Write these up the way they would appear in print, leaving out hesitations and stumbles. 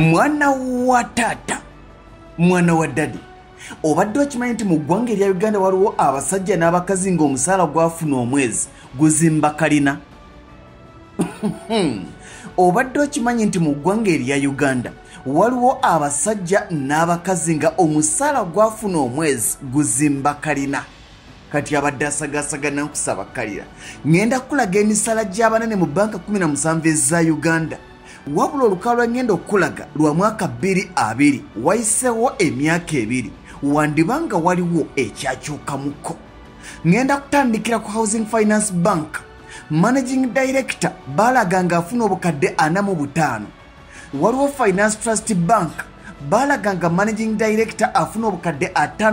Mwana wa tata, mwana wa dadi. Obadde okimanyi nti mu ggwanga erya Uganda waliwo abasajja n'abakazi ng'omusaala gwafuna omwezi guzimba kalina? Obadde okimanyi nti mu ggwanga erya Uganda waliwo abasajja n'abakazi nga omusaala gwafuna omwezi guzimba kalina? Kati abadde asagasagana nkusaba kalira. Ngenda kulaga emisaala gy'abanene mu banka 17 eza Uganda. Wabula olukalwa ngenda okulaga lwa mwaka 2020 wayiseewo emyaka 2 wandibanga waliwo ekyakyukamuko. Ngenda kutandikira ku Housing Finance Bank. Managing Director balaga nga afuna obukadde 45. Waliwo Finance Trust Bank balaga nga Managing Director afuna obukadde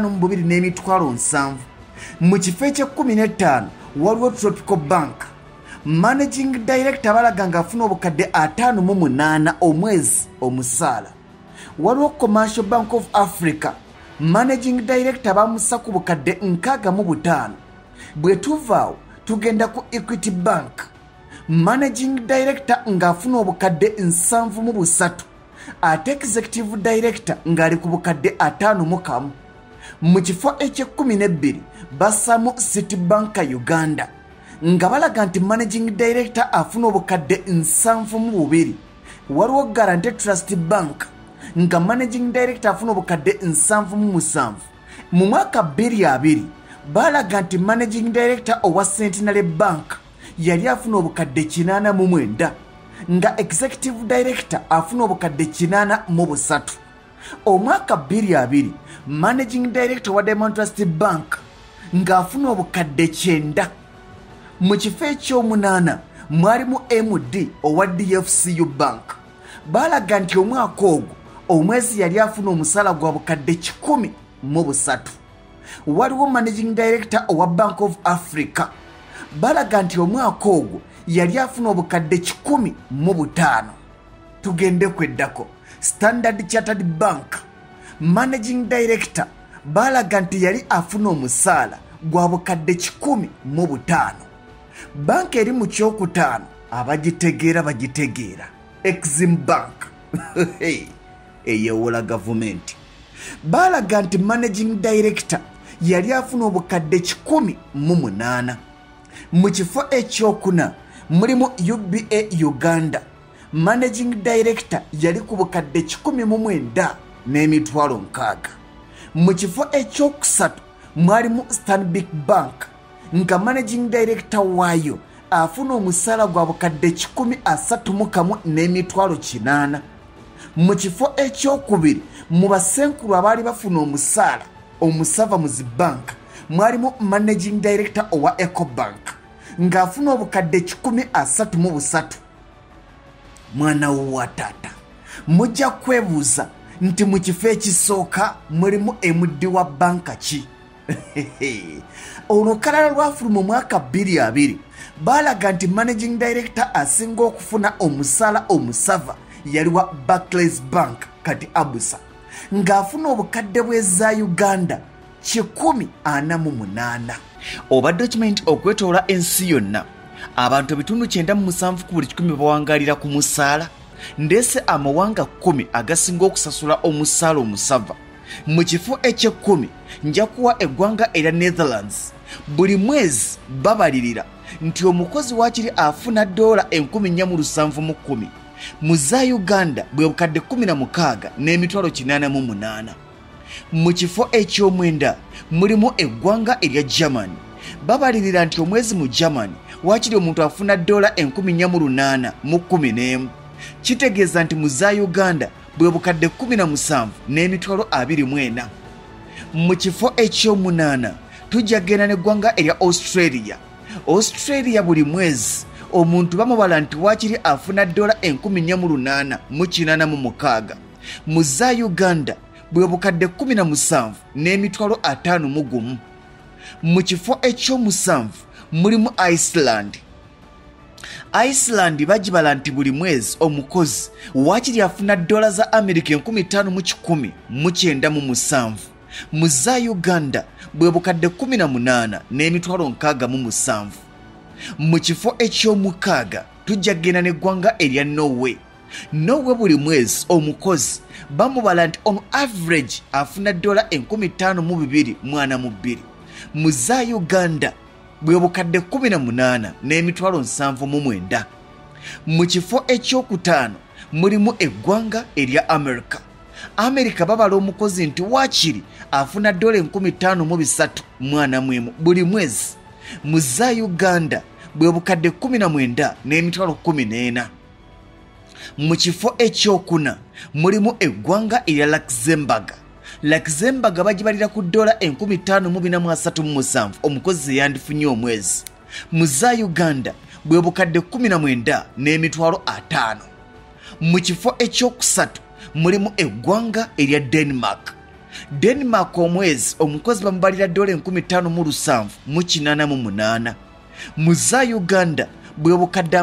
52,700. Mu kifo ekye15 waliwo Tropical Bank. Managing Director balaga nga afuna obukadde 58 omwezi omusaala. Waliwo Commercial Bank of Africa. Managing Director bamussa ku bukadde 65. Bwe tuvaawo tugenda ku Equity Bank. Managing Director ng'afuna obukadde 73. Ate Executive Director ng'ali ku bukadde 51. Mu kifo ekye12 bassamu City Bank Uganda nga balaga nti Managing Director afuna obukadde 72. Waliwo Guarantee Trust Bank nga Managing Director afuna obukadde 77. Mu mwaka 2020 balaga nti Managing Director owa Centenary Bank yali afuna obukadde 89 nga Executive Director afuna obukadde 83. Omwaka 2020 Managing Director wa Diamond Trust Bank nga afuna obukadde 9. Mu kifo ekyomunana mwalimu MD owa DFCU Bank. Balaga nti omwaka ogwo omwezi yali afuna omusaala gwa bukadde 13. Waliwo Managing Director owa Bank of Africa. Balaga nti omwaka ogwo yali afuna obukadde 15. Tugende kweddako Standard Chartered Bank. Managing Director balaga nti yali afuna omusaala gwa bukadde 15. Bank eri mu kyokutaano abagitegeera bagitegeera Exim Bank eyewola gavumenti. Balaga nti Managing Director yali afuna obukadde 18. Mu kifo ekyokuna mulimu UBA Uganda. Managing Director yali ku bukadde 19,600. Mu kifo ekyokusatu mwalimu Stanbic Bank nga Managing Director waayo afuna omusaala gwa bukadde 31,800. Mu kifo ekyokubiri mu basenkulu abaali bafuna omusaala omusava mu zibanka mwalimu Managing Director owa Ecobank ng'afuna obukadde 133. Mwana wa tata, mujja kwebuuza nti mu kifo ekisooka mulimu MD wa banka ki? Olukalala lwafuluma mu mwaka 2020 balaga nti Managing Director asinga okufuna omusaala omusava yali wa Barclays Bank kati Abusa ng'afuna obukadde bw'eza Uganda 148. Obadde okimanyi nti okwetoola ensi yonna abantu ebitundu 97 ku buli 100 bawangalira ku musaala? Ndese amawanga 10 agasinga okusasula omusaala omusava. Mu kifo ekye10 nja kuwa eggwanga erya Netherlands. Buli mwezi babalirira nti omukozi wakiri afuna $4,710. Mu za Uganda bwe bukadde 16,888. Mu kifo ekyomwenda mulimu eggwanga erya Germany. Babalirira nti omwezi mu Germany wakiri omuntu afuna $4,811. Kitegeeza nti mu za Uganda bwe bukadde 17,240. Mu kifo ekyomunana tujjagenda n'eggwanga erya Australia. Australia buli mwezi omuntu bamubala nti wakiri afuna $4,886. Mu za Uganda bwe bukadde 17,551. Mu kifo ekyomusanvu mulimu Iceland. Iceland bagibala nti buli mwezi omukozi wakiri afuna $5,110,907. Mu za Uganda bwe bukadde 18,667. Mu kifo ekyomukaaga tujjagenda n'eggwanga erya Norway. nowe buli mwezi omukozi bamubala nti on average afuna $52,242 mu za Uganda bwe bukadde 18,799. mu kifo ekyokutaano mulimu eggwanga erya America babala omukozi nti waakiri afuna $5,341 buli mwezi mu za Uganda bwe bukadde 19,014. mu kifo ekyokuna mulimu eggwanga erya Luxembourg bagibalira ku $5,437 omukozi yandifunye omwezi mu za Uganda bwe bukadde 19,50. mu kifo ekyokusatu mulimu eggwanga erya Denmark omwezi omukozi bamubalira $5,788 mu za Uganda bwe bukadde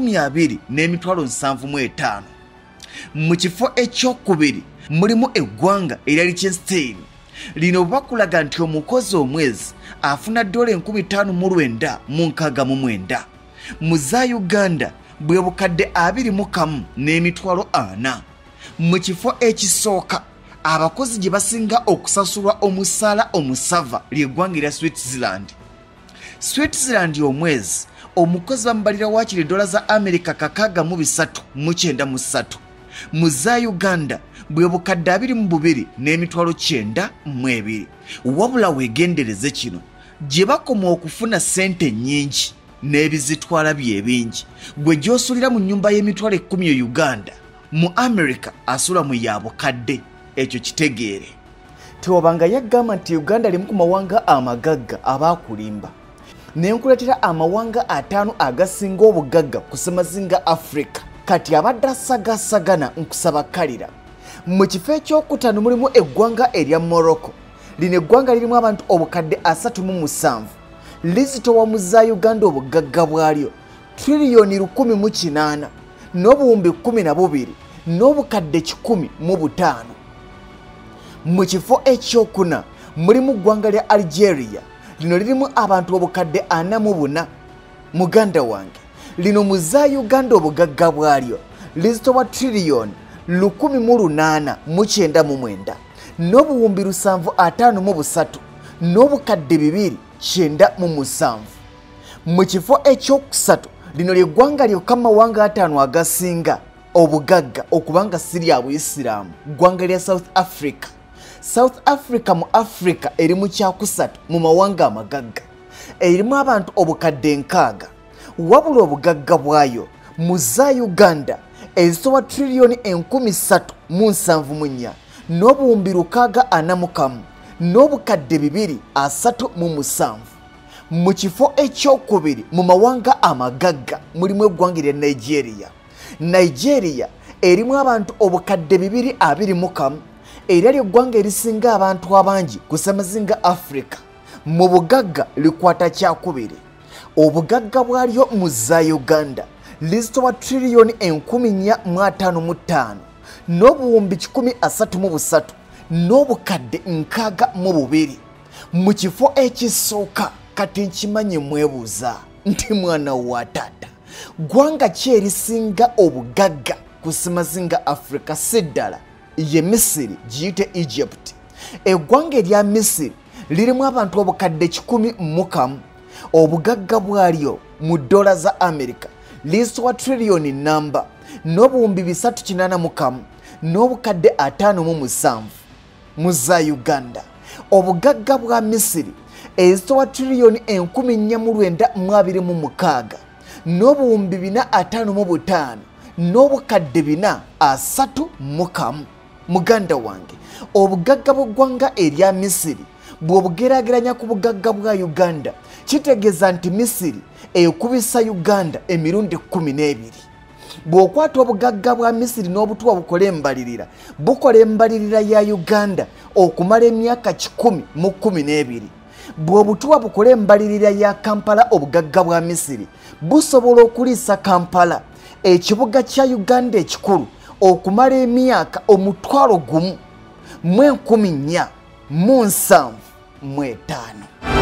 20,75. mu kifo ekyokubiri mulimu eggwanga erya Liechtenstein. lino bakulaga nti omukozi omwezi afuna $5,969 mu za Uganda bwe bukadde 21,40. mu kifo ekisooka abakozi gye basinga okusasulwa omusaala omusava ly'eggwanga erya Switzerland omwezi omukozi bamubalira waakiri $6,393. mu za Uganda bwe bukadde 22,992. wabula weegendereze kino gye bakoma okufuna ssente ennyingi n'ebizitwala byebingi gwe gy'osulira mu nnyumba y'emitwalo 10 Uganda mu America asula mu yabukadde. ekyo kitegeere tewabanga yagamba nti Uganda limu ku mawanga amagagga abaakulimba nenkuletera amawanga 5 agasinga obugagga ku ssemazinga Africa kati abadde asagasagana nkusabakalira. mu kifo ekyokutaano mulimu eggwanga erya Morocco. lino eggwanga lirimu abantu obukadde 37 lizitowa mu za Uganda obugagga bwalyo $1,018 n'obuwumbi 12 n'obukadde 105. mu kifo ekyokuna mulimu ggwanga lya Algeria. lino lirimu abantu obukadde 44. muganda wange lino mu za Uganda obugagga bwalyo lizitowa $1,899 n'obuwumbi 753 n'obukadde 297. mu kifo ekyokusatu lino ly'eggwanga lyokka mawanga 5 agasinga obugagga okubanga si lya Buyisiraamu, ggwanga lya South Africa mu Africa eri mu kyakusatu mu mawanga amagagga erimu abantu obukadde 6. wabula obugagga bwayo mu za Uganda ezitowa $1,374 n'obuwumbi 641 n'obukadde 237. mu kifo ekyokubiri mu mawanga amagagga mulimu eggwanga erya Nigeria erimu abantu obukadde 221 era ly'eggwanga erisinga abantu abangi ku ssemazinga Africa. mu bugagga likwata kyakubiri. obugagga bwalyo mu za Uganda lizitowa $1,455 n'obuwumbi 133 n'obukadde 62. mu kifo ekisooka kati nkimanyi mwebuuza nti mwana wa taata ggwanga ki erisinga obugagga ku ssemazinga Africa siddala ye Misiri giyite Egypt. eggwanga erya Misiri lirimu abantu obukadde 1,000. obugagga bwalyo mu dola za America lizitowa $1,000,000 n'obuwumbi 381 n'obukadde 57. mu za Uganda obugagga bwa Misiri ezitowa $1,426 n'obuwumbi 455 n'obukadde 431. muganda wange obugagga bw'eggwanga erya Misiri bw'obugeraageranya ku bugagga bwa Uganda kitegeeza nti Misiri ekubisa Uganda emirundi 12. bw'okwata obugagga bwa Misiri n'obutuwa bukola embalirira ya Uganda okumala emyaka 10 bw'obutuwa bukola embalirira ya Kampala obugagga bwa Misiri busobola okuliisa Kampala ekibuga kya Uganda ekikulu okumala emyaka 1,475.